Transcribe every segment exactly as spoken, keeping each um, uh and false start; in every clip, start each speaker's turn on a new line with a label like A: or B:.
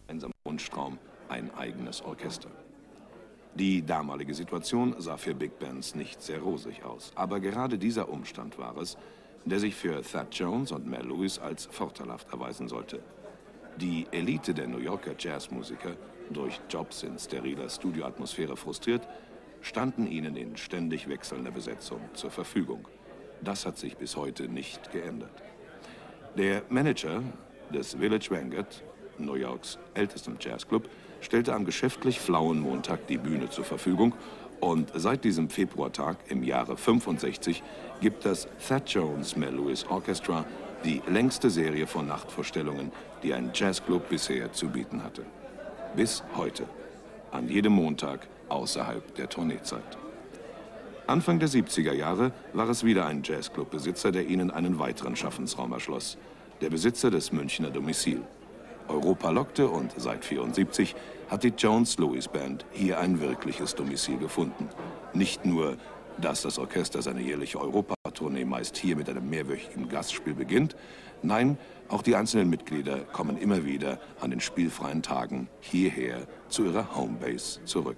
A: gemeinsamer Wunschtraum, ein eigenes Orchester. Die damalige Situation sah für Big Bands nicht sehr rosig aus. Aber gerade dieser Umstand war es, der sich für Thad Jones und Mel Lewis als vorteilhaft erweisen sollte. Die Elite der New Yorker Jazzmusiker, durch Jobs in steriler Studioatmosphäre frustriert, standen ihnen in ständig wechselnder Besetzung zur Verfügung. Das hat sich bis heute nicht geändert. Der Manager des Village Vanguard, New Yorks ältestem Jazzclub, stellte am geschäftlich flauen Montag die Bühne zur Verfügung und seit diesem Februartag im Jahre fünfundsechzig gibt das Thad Jones Mel Lewis Orchestra die längste Serie von Nachtvorstellungen, die ein Jazzclub bisher zu bieten hatte. Bis heute. An jedem Montag außerhalb der Tourneezeit. Anfang der siebziger Jahre war es wieder ein Jazzclub-Besitzer, der ihnen einen weiteren Schaffensraum erschloss. Der Besitzer des Münchner Domizil. Europa lockte und seit vierundsiebzig hat die Jones-Lewis Band hier ein wirkliches Domizil gefunden. Nicht nur, dass das Orchester seine jährliche Europatournee meist hier mit einem mehrwöchigen Gastspiel beginnt, nein, auch die einzelnen Mitglieder kommen immer wieder an den spielfreien Tagen hierher zu ihrer Homebase zurück.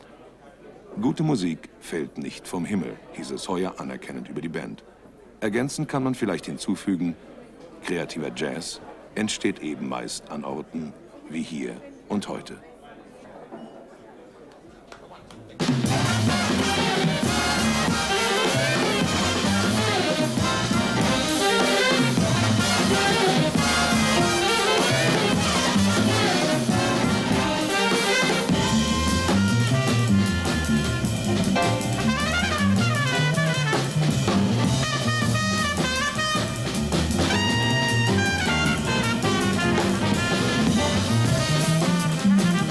A: Gute Musik fällt nicht vom Himmel, hieß es heuer anerkennend über die Band. Ergänzend kann man vielleicht hinzufügen, kreativer Jazz entsteht eben meist an Orten wie hier und heute.
B: Thank you.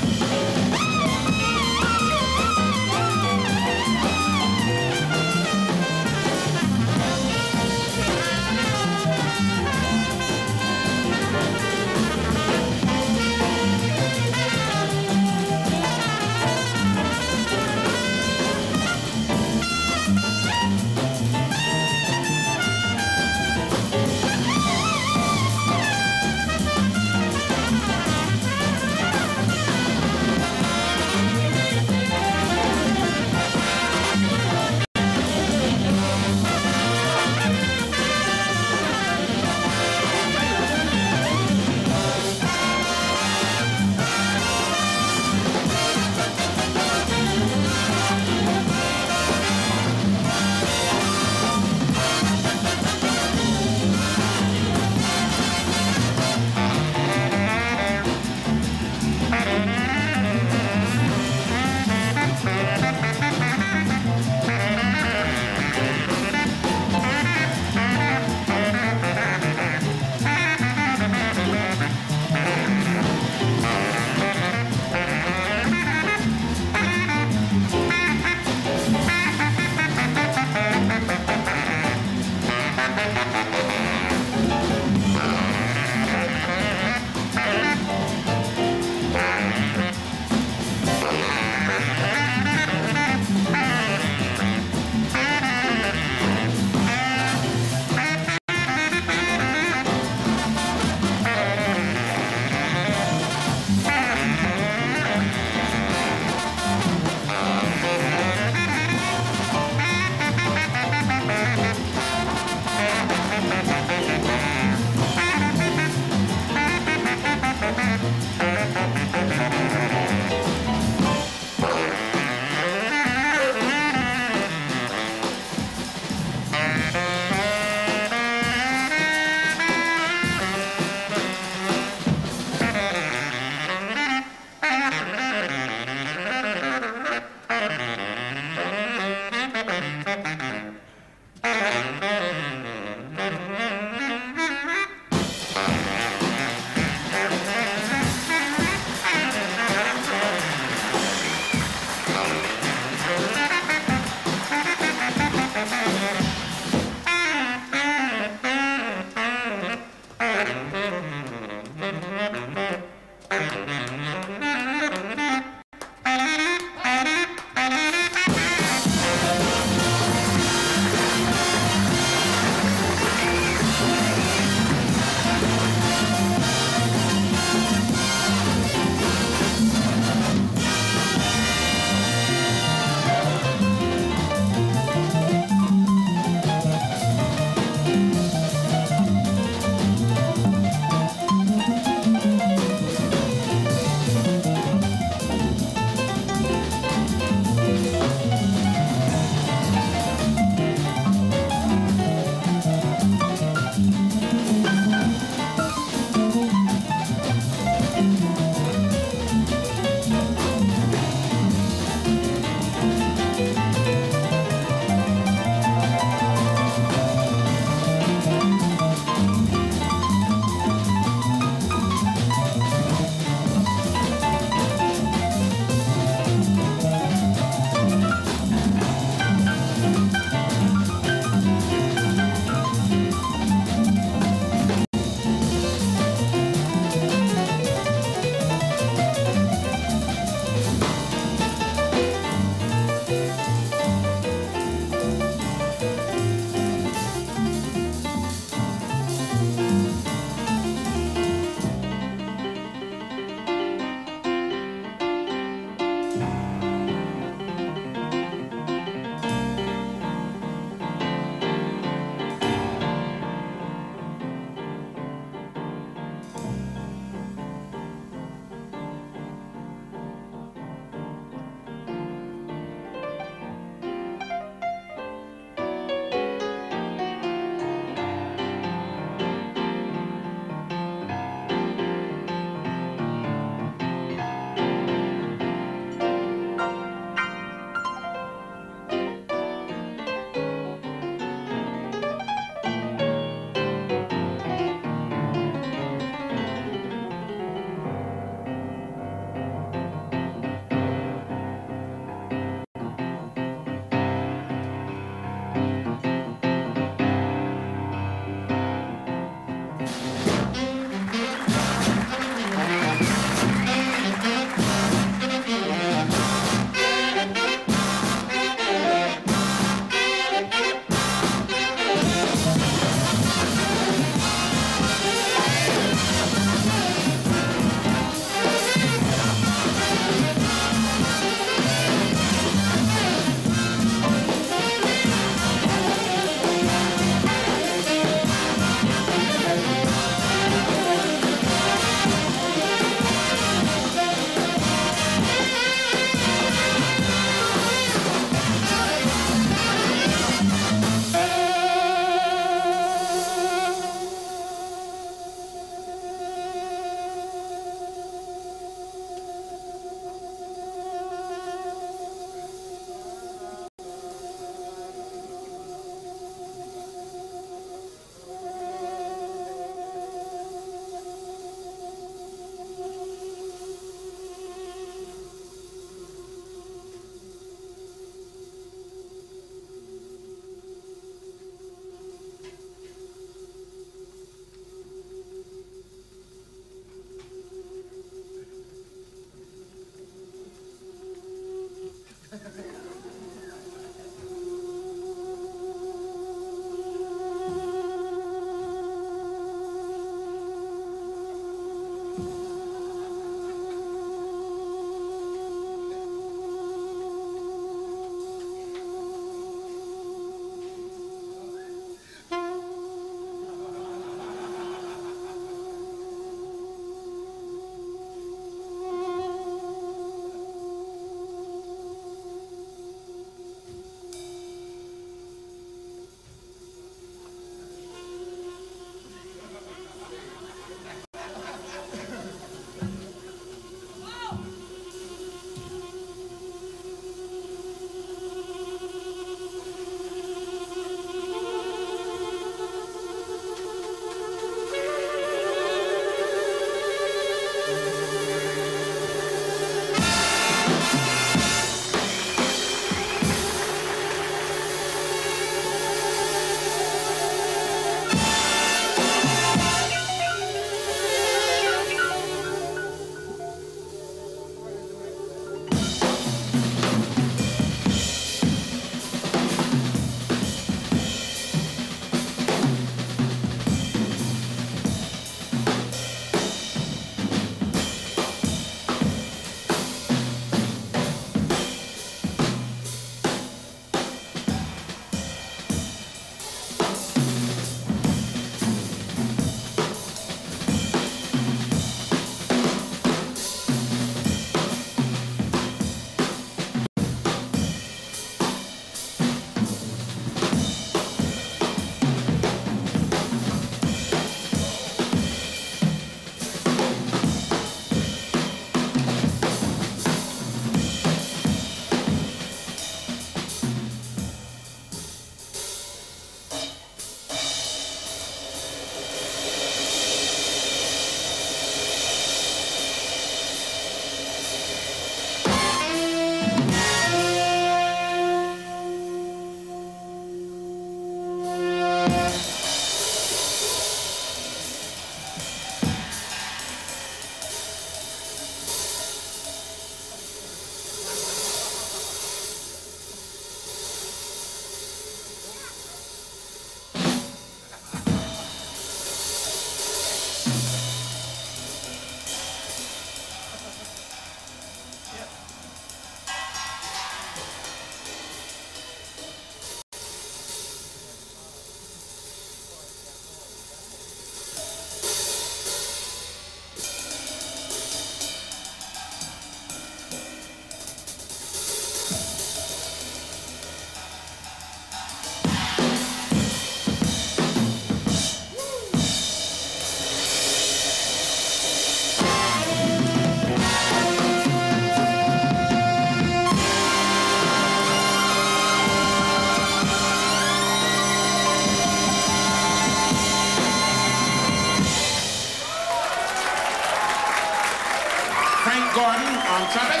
B: Frank Gordon on trumpet,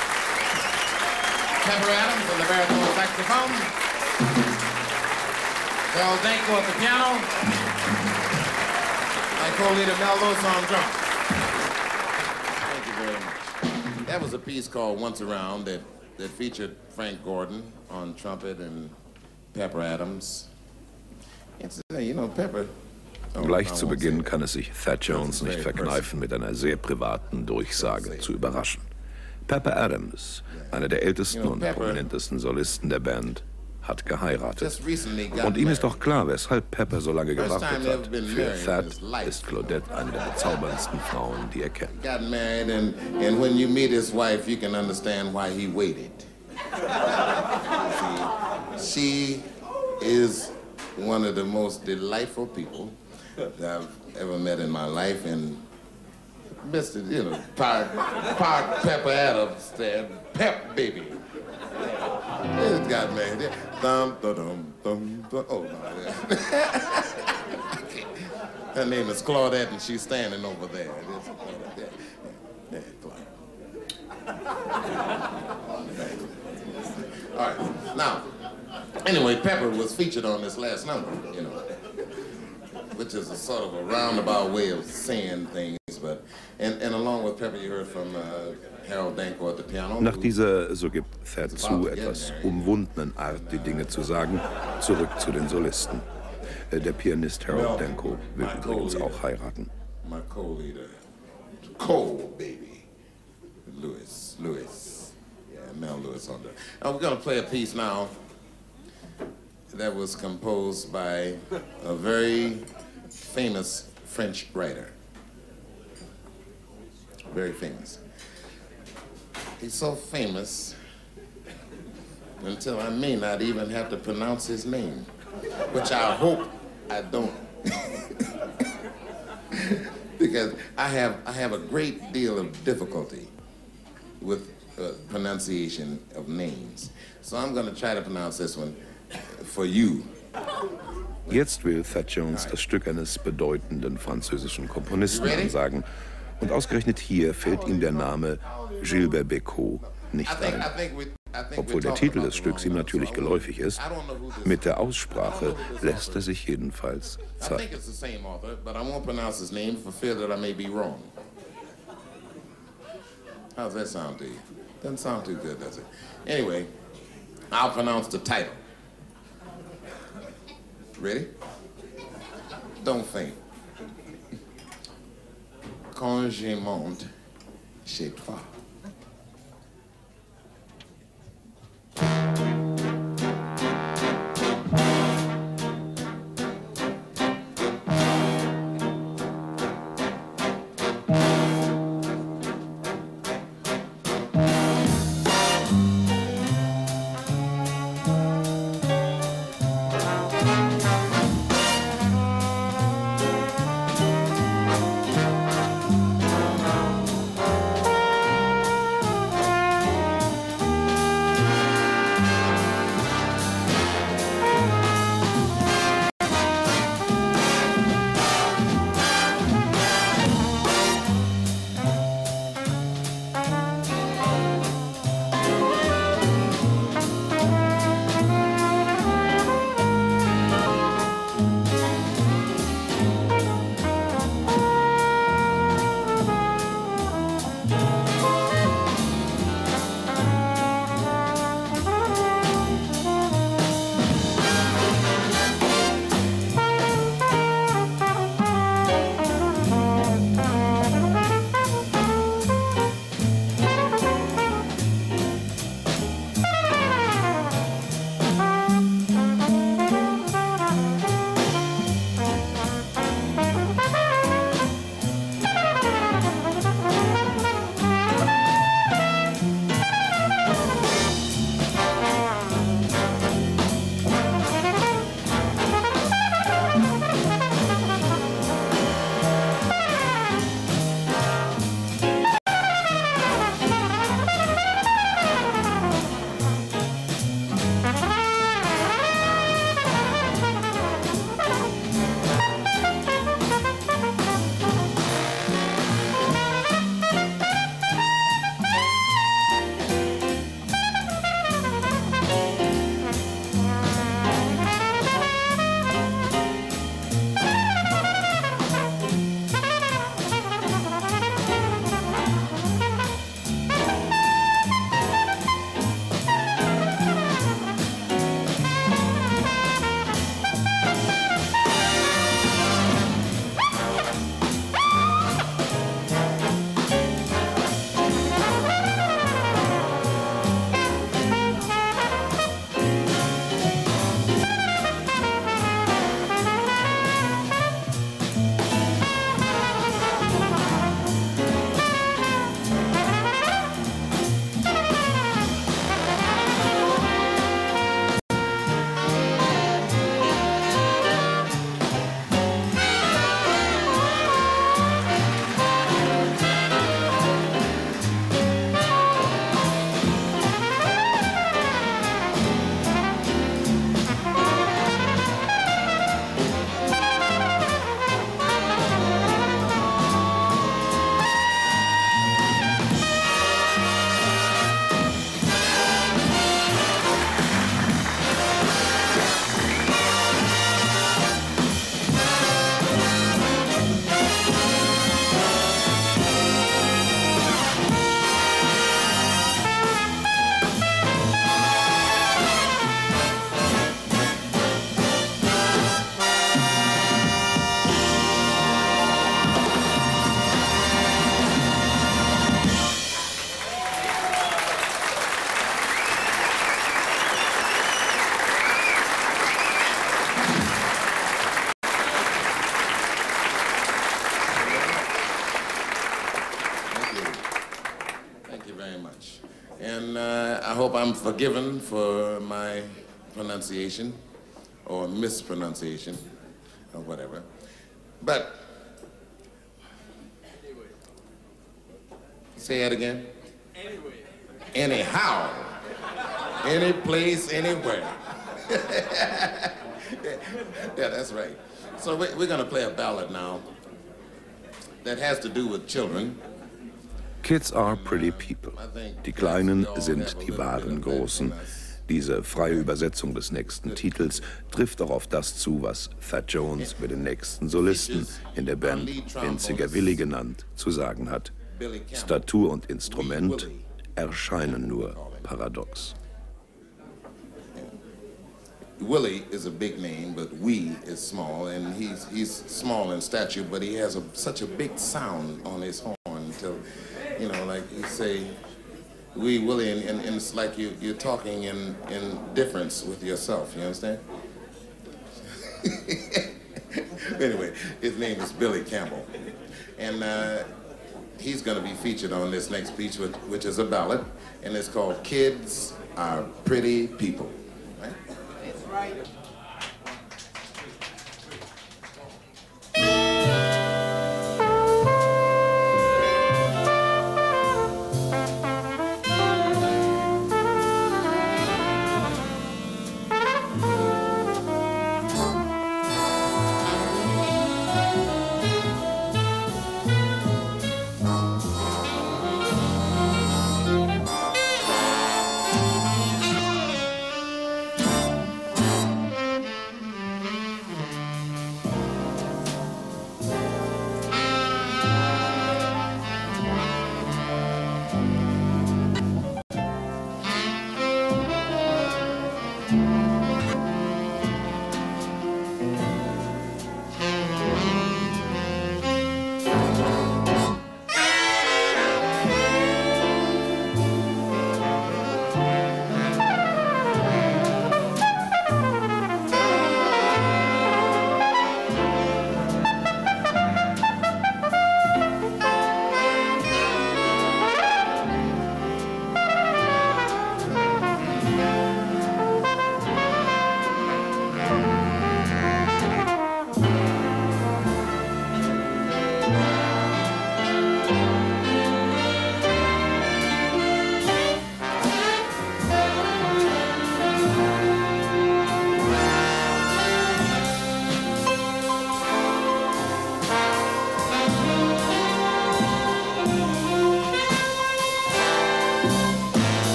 B: Pepper Adams on the baritone saxophone, Harold Danko at the piano, my co-leader Mel Lewis on drums. Thank you very much. That was a piece called Once Around that, that featured Frank Gordon on trumpet and Pepper Adams. It's, you know, Pepper.
A: Gleich zu Beginn kann es sich Thad Jones nicht verkneifen, mit einer sehr privaten Durchsage zu überraschen. Pepper Adams, einer der ältesten und prominentesten Solisten der Band, hat geheiratet. Und ihm ist doch klar, weshalb Pepper so lange gewartet hat. Für Thad ist Claudette eine der bezauberndsten Frauen, die er kennt.
B: Got married, and, and when you meet his wife, you can understand why he waited. See, she is one of the most delightful people that I've ever met in my life, and Mister you know, Park, Park Pepper Adams said, Pep, baby. It got married. Thump, thump, thump, thump. Oh, no. Her name is Claudette, and she's standing over there. It is Claudette. Yeah, Claudette. All right, now, anyway, Pepper was featured on this last number, you know, which is a sort of a roundabout way of saying things, but, and, and along with Pepper, you heard from uh, Harold Danko at the piano.
A: Nach dieser, so gibt Thad zu, etwas umwundenen Art, die Dinge zu sagen, zurück zu den Solisten. Der Pianist Harold Danko will übrigens auch heiraten.
B: My co-leader, Cole, baby, Lewis, Lewis, yeah, Mel Lewis on that. Now we're gonna play a piece now that was composed by a very famous French writer. Very famous. He's so famous until I may not even have to pronounce his name, which I hope I don't. Because I have, I have a great deal of difficulty with uh, pronunciation of names. So I'm going to try to pronounce this one for you.
A: Jetzt will Thad Jones das Stück eines bedeutenden französischen Komponisten ansagen. Und ausgerechnet hier fällt ihm der Name Gilbert Bécaud nicht ein. Obwohl der Titel des Stücks ihm natürlich geläufig ist, mit der Aussprache lässt er sich jedenfalls Zeit.
B: How's that sound to you? Doesn't sound too good, does it? Anyway, I'll pronounce the title. Ready? Don't faint. Quand je monte chez toi. very much. And uh, I hope I'm forgiven for my pronunciation or mispronunciation or whatever. But, say it again?
C: Anyway.
B: Anyhow. Any place, anywhere. Yeah, that's right. So we, we're going to play a ballad now that has to do with children.
A: Kids are pretty people. Die Kleinen sind die wahren Großen. Diese freie Übersetzung des nächsten Titels trifft auch auf das zu, was Thad Jones über den nächsten Solisten in der Band, Winziger Willi genannt, zu sagen hat. Statur und Instrument erscheinen nur paradox.
B: Willie is a big name, but Wee is small, and he's he's small in stature, but he has a, such a big sound on his horn until, you know, like you say, Wee Willie, and, and, and it's like you, you're talking in, in difference with yourself, you understand? Anyway, his name is Billy Campbell, and uh, he's going to be featured on this next piece, which, which is a ballad, and it's called Kids Are Pretty People. Right?
C: Right.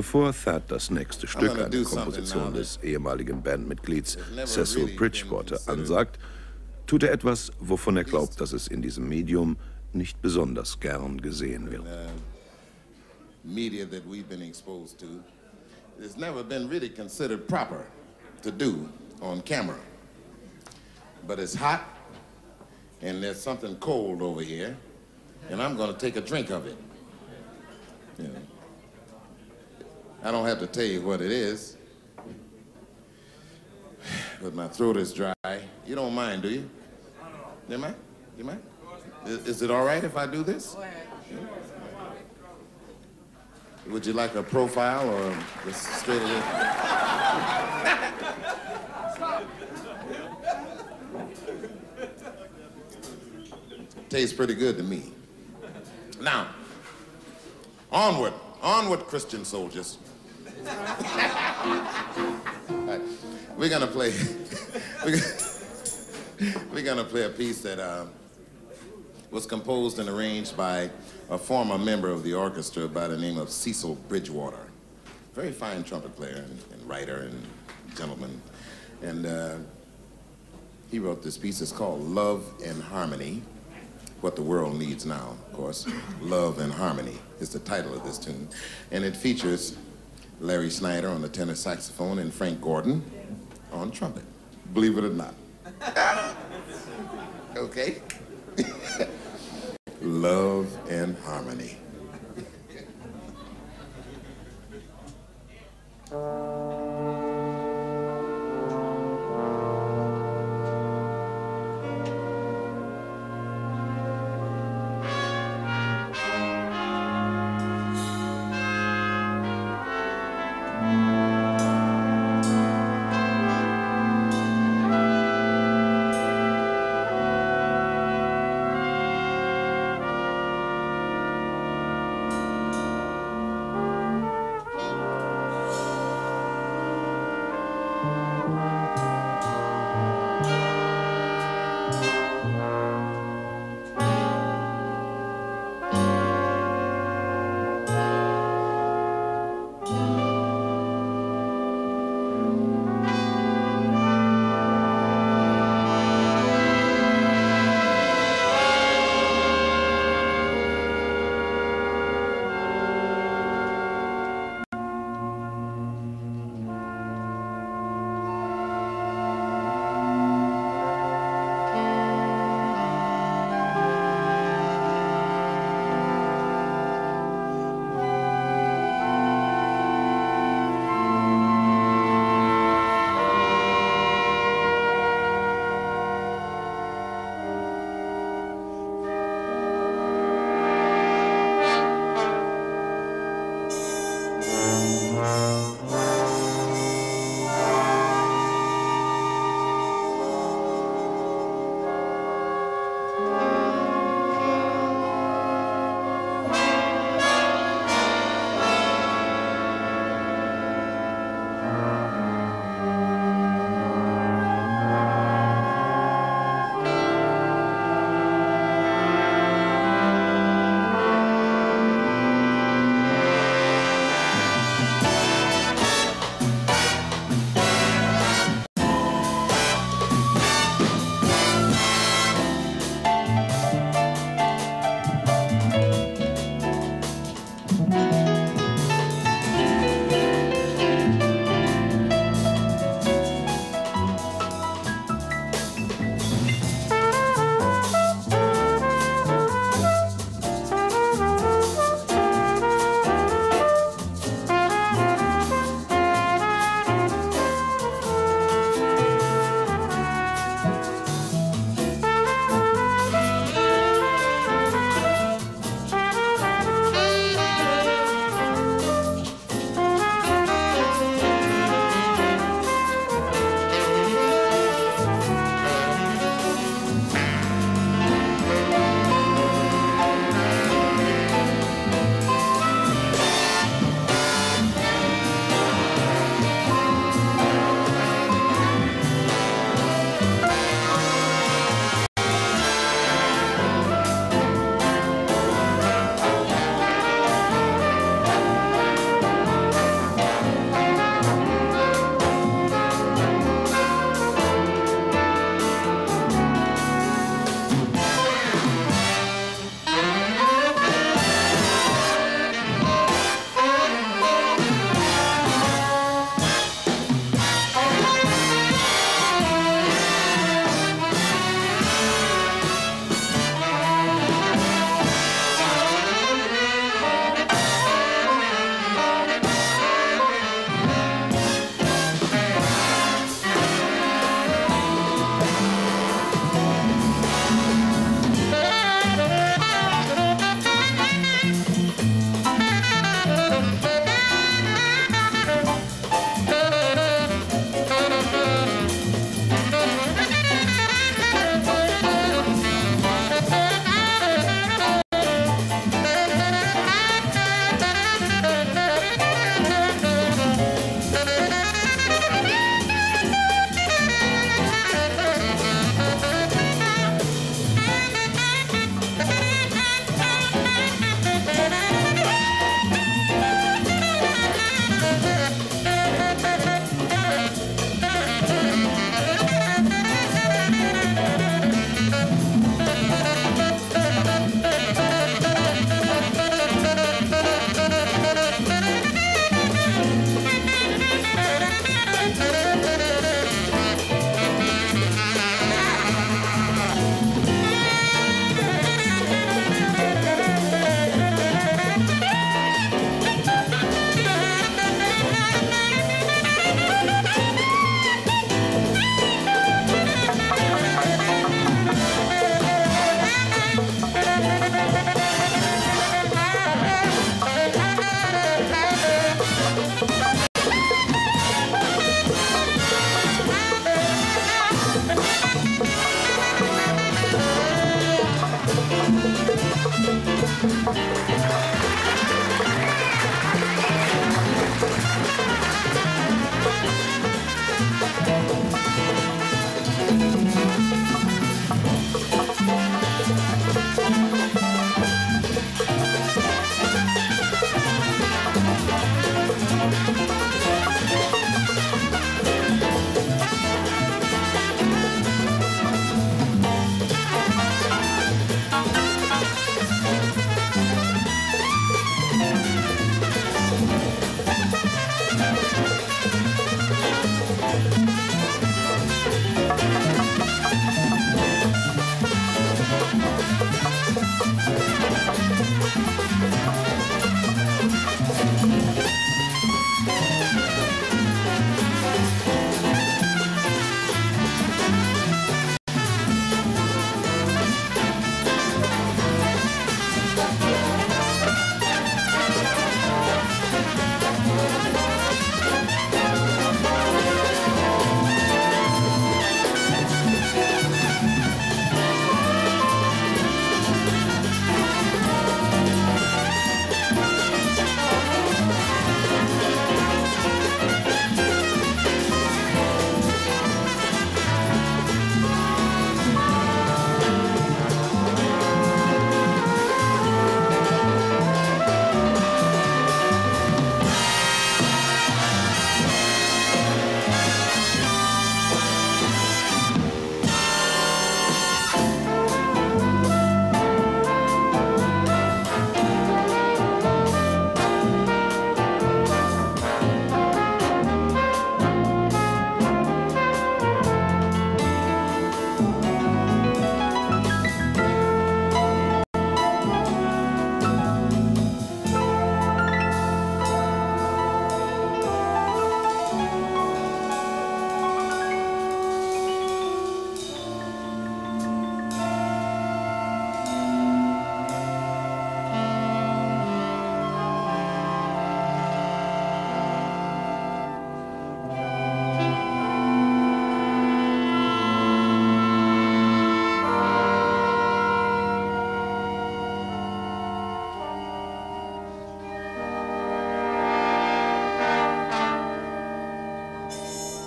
A: Bevor Thad das nächste Stück, eine Komposition des ehemaligen Bandmitglieds Cecil Bridgewater, ansagt, tut er etwas, wovon er glaubt, dass es in diesem Medium nicht besonders gern gesehen wird.
B: Media that we've been exposed to, it's never been really considered proper to do on camera. But it's hot, and there's something cold over here, and I'm going to take a drink of it. You know, I don't have to tell you what it is, but my throat is dry. You don't mind, do you? You mind? You mind? Is, is it all right if I do this? Go ahead. Would you like a profile or just straight ahead? Tastes pretty good to me. Now, onward, onward, Christian soldiers. Right. We're gonna play. we're, gonna, we're gonna play a piece that uh, was composed and arranged by a former member of the orchestra by the name of Cecil Bridgewater. Very fine trumpet player and, and writer and gentleman. And uh, he wrote this piece. It's called Love and Harmony. What the world needs now, of course. Love and Harmony is the title of this tune. And it features Larry Snyder on the tenor saxophone and Frank Gordon on trumpet. Believe it or not. Okay? Love and Harmony.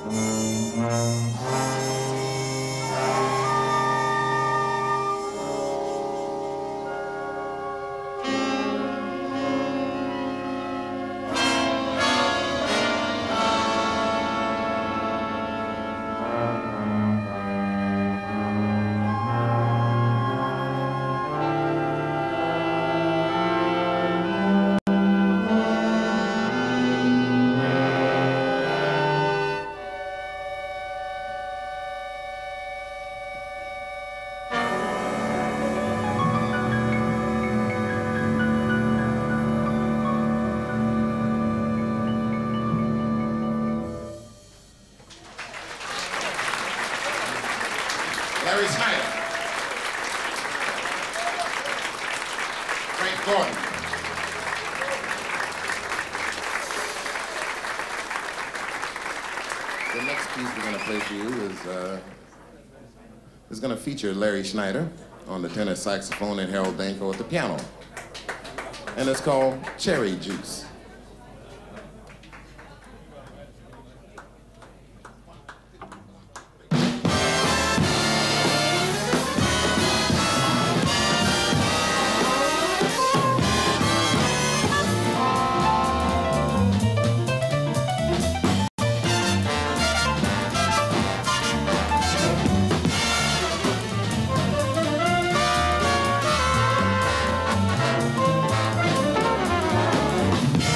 B: Larry Snyder. Frank Gordon. The next piece we're going to play for you is, uh, is going to feature Larry Schneider on the tenor saxophone and Harold Danko at the piano. And it's called Cherry Juice.
C: Thank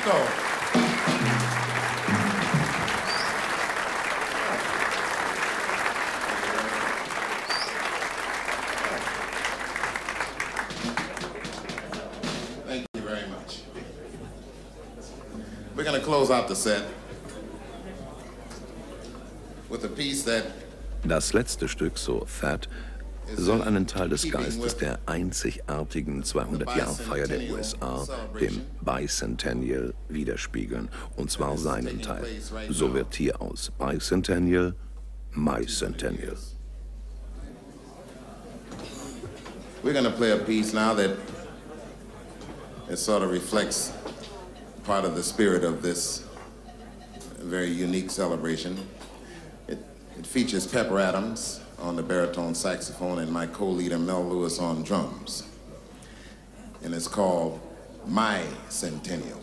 B: go. Thank you very much. We're going to close out the set with a piece that
A: Das letzte Stück, so Fat, soll einen Teil des Geistes der einzigartigen zweihundert-Jahr-Feier der U S A, dem Bicentennial, widerspiegeln. Und zwar seinen Teil. So wird hier aus Bicentennial My-Centennial.
B: We're going to play a piece now that it sort of reflects part of the spirit of this very unique celebration. It, it features Pepper Adams on the baritone saxophone and my co-leader Mel Lewis on drums. And it's called My Centennial.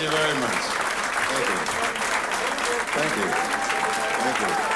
B: Thank you very much. Thank you. Thank you. Thank you.